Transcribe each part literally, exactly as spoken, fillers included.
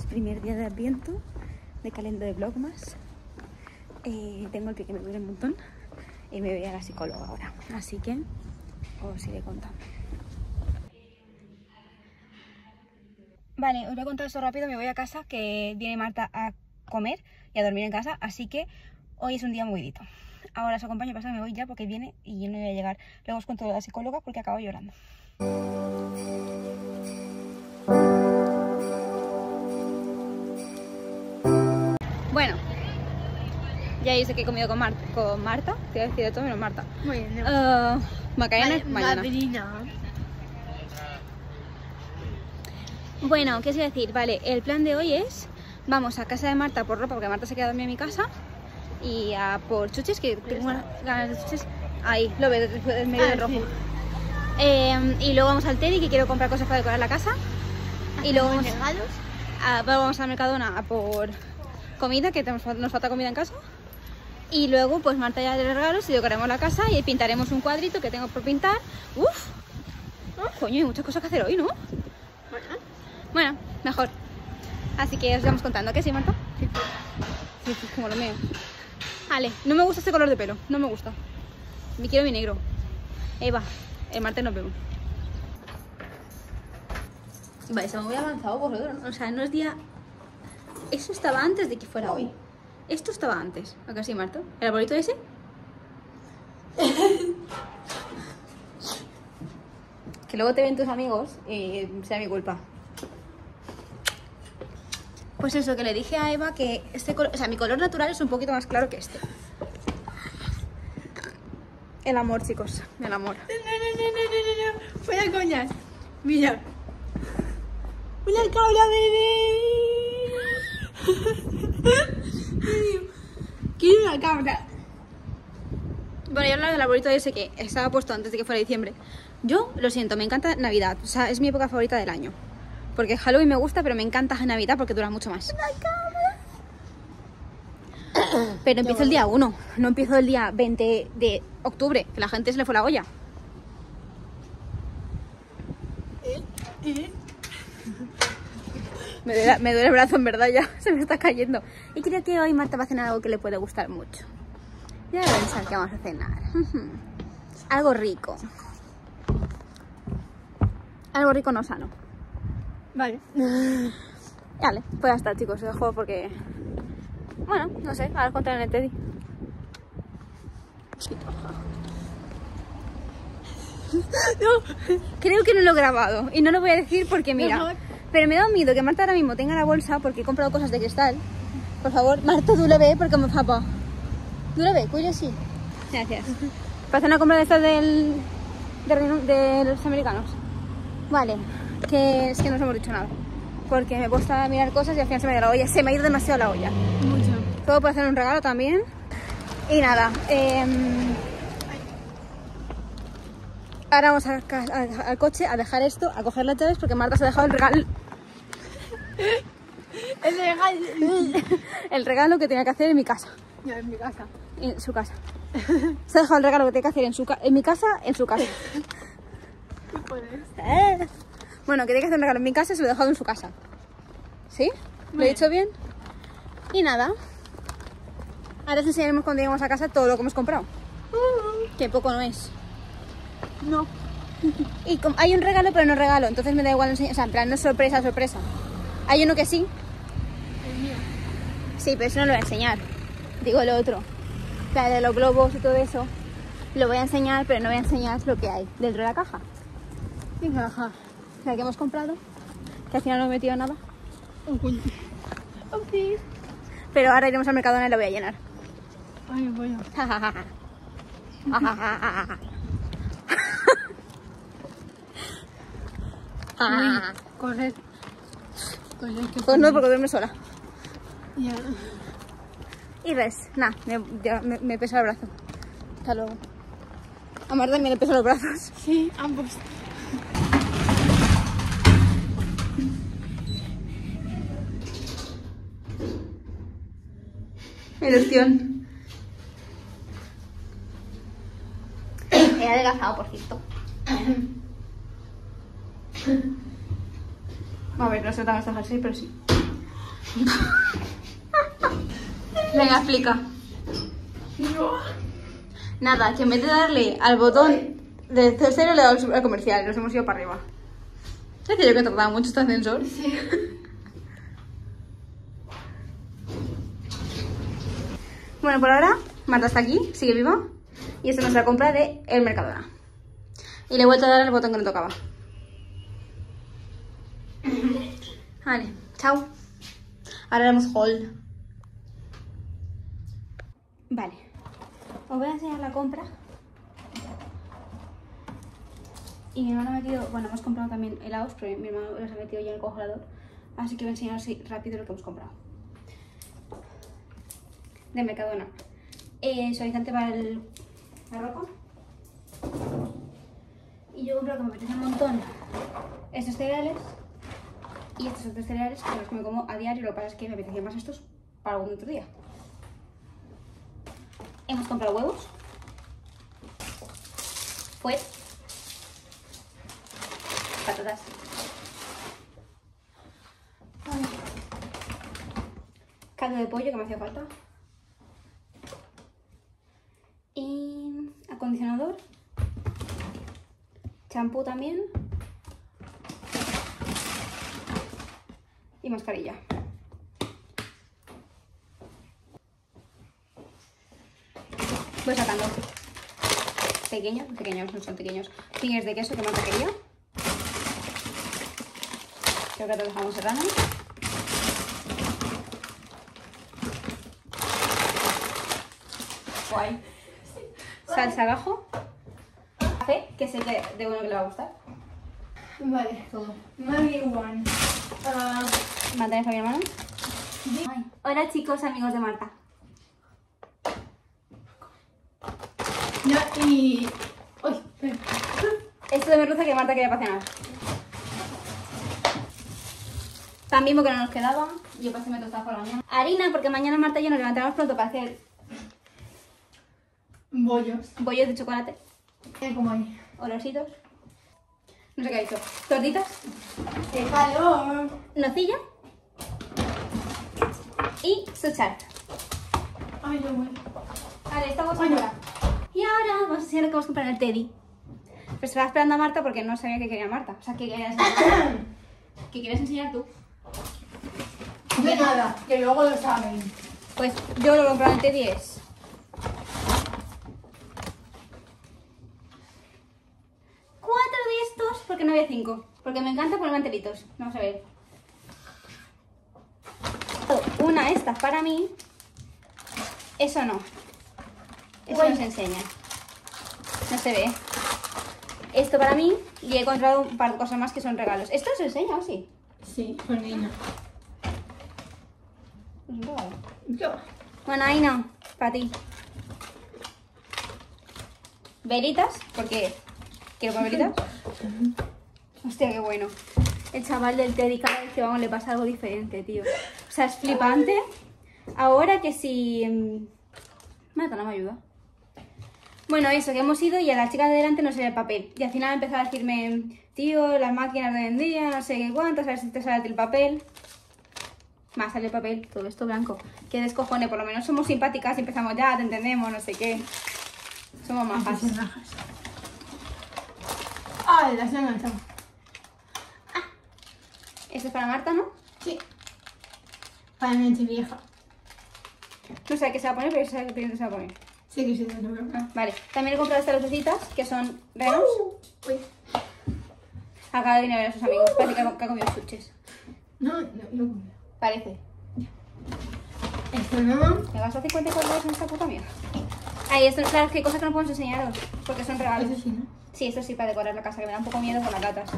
primer día de Adviento, de calenda de Vlogmas. Eh, tengo el pie que me duele un montón y me voy a la psicóloga ahora, así que os iré contando. Vale, os voy a contar esto rápido, me voy a casa, que viene Marta a comer y a dormir en casa, así que hoy es un día movidito. Ahora os acompaño, pasa que me voy ya porque viene y yo no voy a llegar. Luego os cuento de la psicóloga porque acabo llorando. Bueno, ya yo sé que he comido con, Mar con Marta, te voy a decir de todo menos Marta. Muy bien, uh, Macarena, Ma mañana. Madrina. Bueno, ¿qué os iba a decir? Vale, el plan de hoy es, vamos a casa de Marta por ropa, porque Marta se queda dormida en mi casa, y a por chuches, que tengo ganas de chuches. Ahí, lo veo en medio Ah, del rojo. sí. Eh, y luego vamos al Teddy, que quiero comprar cosas para decorar la casa. Y luego vamos, regalos. a, vamos al Mercadona a por comida, que tenemos, nos falta comida en casa. Y luego pues Marta ya de regalos y decoraremos la casa y pintaremos un cuadrito que tengo por pintar. Uf, oh, coño, hay muchas cosas que hacer hoy, ¿no? Bueno, Bueno, mejor. Así que os vamos contando, ¿qué sí, Marta? sí, Sí, sí, como lo mío. Vale, no me gusta este color de pelo, no me gusta. Me quiero mi negro. Eva, el martes nos vemos. Vale, está muy avanzado vosotros, ¿no? O sea, no es día... Eso estaba antes de que fuera hoy. Esto estaba antes. ¿A que sí, Marta? ¿El arbolito ese? Que luego te ven tus amigos y sea mi culpa. Pues eso, que le dije a Eva que este color... O sea, mi color natural es un poquito más claro que este. El amor, chicos. El amor. No, no, no, no, no, no, no. Fuera coñas. Mira. Una cabra, bebé. Quiero una cabra. Bueno, yo hablaba del arbolito ese que estaba puesto antes de que fuera diciembre. Yo, lo siento, me encanta Navidad. O sea, es mi época favorita del año. Porque Halloween me gusta, pero me encanta Navidad porque dura mucho más. Una cabra. Pero empiezo el día uno, no empiezo el día veinte de octubre, que la gente se le fue la olla. Me duele, me duele el brazo, en verdad, ya se me está cayendo. Y creo que hoy Marta va a cenar algo que le puede gustar mucho. Ya voy a pensar que vamos a cenar. Algo rico. Algo rico no sano. Vale. Vale, pues ya está, chicos, os dejo porque... Bueno, no sé, ahora os contaré en el Teddy. No, creo que no lo he grabado y no lo voy a decir porque mira... Mejor. Pero me da miedo que Marta ahora mismo tenga la bolsa porque he comprado cosas de cristal. Por favor, Marta, tú lo ves porque me fapa. ¿Tú lo ves? Cuyo sí. Gracias. Para hacer una compra de estas del, de, de los americanos. Vale, que es que no os hemos dicho nada. Porque me he puesto a mirar cosas y al final se me ha ido la olla. Se me ha ido demasiado la olla. Mucho. Todo para hacer un regalo también. Y nada, eh, ahora vamos a, a, al coche a dejar esto, a coger las llaves porque Marta se ha dejado el regalo. El regalo. El regalo que tenía que hacer en mi casa. Ya, en mi casa. En su casa. Se ha dejado el regalo que tenía que hacer en, su ca en mi casa, en su casa. ¿Qué puedes? Eh. Bueno, que tenía que hacer un regalo en mi casa y se lo he dejado en su casa. ¿Sí? ¿Lo he dicho bien? Y nada. Ahora os enseñaremos cuando lleguemos a casa todo lo que hemos comprado. Uh, que poco no es. No. Y hay un regalo, pero no regalo. Entonces me da igual enseñar. O sea, en plan, no es sorpresa, sorpresa. Hay uno que sí. El mío. Sí, pero eso no lo voy a enseñar. Digo el otro. O sea, de los globos y todo eso. Lo voy a enseñar, pero no voy a enseñar lo que hay dentro de la caja. ¿Qué caja? La que hemos comprado. Que al final no he metido nada. Un cuño. Ok. Pero ahora iremos al Mercadona y lo voy a llenar. Ay, bueno. Ah. Correr. Correr, que Pues no, porque duerme sola. Ya. Y res, nada, me, ya me, me pesa el brazo. Hasta luego. A Marta también le pesan los brazos. Sí, ambos. Ilusión. He adelgazado, por cierto. A ver, no sé tan hasta jersey, pero sí. Venga, explica. No. Nada, que en vez de darle al botón de cero le he dado al comercial y nos hemos ido para arriba. Es que yo que he tardado mucho este ascensor. Sí. Bueno, por ahora Marta está aquí, sigue viva. Y esta es nuestra compra de el Mercadona. Y le he vuelto a dar el botón que no tocaba. Vale, chao. Ahora haremos haul. Vale. Os voy a enseñar la compra. Y mi hermano ha metido... Bueno, hemos comprado también helados, pero mi hermano los ha metido ya en el congelador. Así que voy a enseñaros así rápido lo que hemos comprado. De Mercadona. Eh, suavizante para el, la ropa. Y yo he comprado, que me apetece un montón, estos cereales. Y estos otros cereales que los que me como a diario. Lo que pasa es que me apetecían más estos para algún otro día. Hemos comprado huevos. Pues patatas. Vale. Caldo de pollo que me hacía falta. Y acondicionador. Champú también. Y mascarilla. Voy sacando. Pequeños, pequeños, no son pequeños. Fingers de queso que más quería. Creo que te dejamos serrano. Guay. Salsa de ajo. Café, que sé que de uno que le va a gustar. Vale, todo. Maggie One. Uh, Marta, ¿es a mi hermano? Ay. Hola chicos, amigos de Marta. no, y... Uy, espera. Esto de merluza que Marta quería para cenar. Pan Bimbo que no nos quedaba. Yo pasé me tostaba por la mañana. Harina, porque mañana Marta y yo nos levantaremos pronto para hacer Bollos. bollos de chocolate. Mira cómo hay. Olorcitos. No sé qué ha dicho. Tortitas. ¡Qué calor! Nocilla. Y suchar. Ay, lo bueno. Vale, estamos Bueno. ahora. Y ahora vamos a enseñar lo que vamos a comprar en el Teddy. Pero estaba esperando a Marta porque no sabía que quería Marta. O sea, que querías enseñar. ¿Qué quieres enseñar tú? De nada, que luego lo saben. Pues yo lo que he comprado en el Teddy es... cuatro de estos porque no había cinco. Porque me encanta poner mantelitos. Vamos a ver. Una de estas para mí. Eso no. Eso Uy. no se enseña. No se ve. Esto para mí. Y he encontrado un par de cosas más que son regalos. ¿Esto se enseña o sí? Sí, con niña. Es un regalo. Yo. Bueno, ahí no. Para ti. Velitas. Porque quiero poner velitas. Hostia, qué bueno. El chaval del Teddy cada vez que vamos le pasa algo diferente, tío. O sea, es flipante. Ahora que si... mm, Marta no me ayuda. Bueno, eso, que hemos ido y a la chica de delante no salía el papel. Y al final empezó a decirme, tío, las máquinas de hoy en día, no sé qué cuántas, a ver si te sale el papel. Más sale el papel, todo esto blanco. Que descojone, por lo menos somos simpáticas y empezamos ya, te entendemos, no sé qué. Somos majas. Ah, las he enganchado. Esto es para Marta, ¿no? Sí. Para mi noche vieja. No sé qué se va a poner, pero yo sé qué se va a poner. Sí que sí, no creo. Ah, vale, también he comprado estas lucecitas que son renos. Uy. Acaba de venir a ver a sus amigos. Parece que ha, que ha comido chuches. No, no, no. Parece. Esto no. ¿Me gasto cincuenta y cuatro euros en esta puta mierda? Ay, esto, claro, que hay cosas que no podemos enseñaros. Porque son regalos. Eso sí, ¿no? Sí, esto sí para decorar la casa, que me da un poco miedo con las gatas.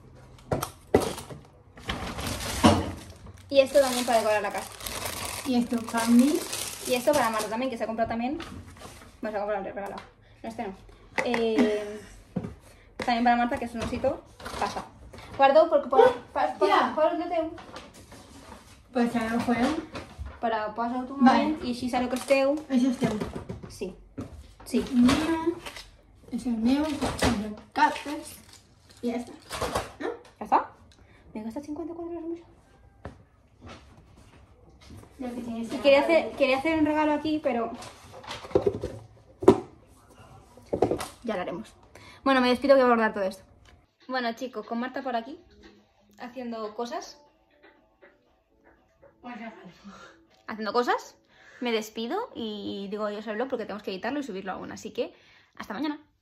Y esto también para decorar la casa. Y esto, candy. Y esto para Marta también, que se ha comprado también. Vamos a comprar el regalado. No, este no. Eh, también para Marta, que es un osito. Pasa. Guardo porque para, para, para, Hòstia! para el teu. Pues ara ho farem. Para posar tu Vale. moment i així sabreu que és teu. Això és teu. Sí. Sí. Mío. És el meu. El de cartes. I ja està. No? ¿Ya está? ¿Me gastas cincuenta y cuatro euros en eso? Lo que tienes Y quería hacer, quería hacer un regalo aquí, pero ya lo haremos. Bueno, me despido que voy a bordar todo esto. Bueno, chicos, con Marta por aquí, haciendo cosas. Haciendo cosas. Me despido y digo adiós al vlog porque tenemos que editarlo y subirlo aún. Así que, hasta mañana.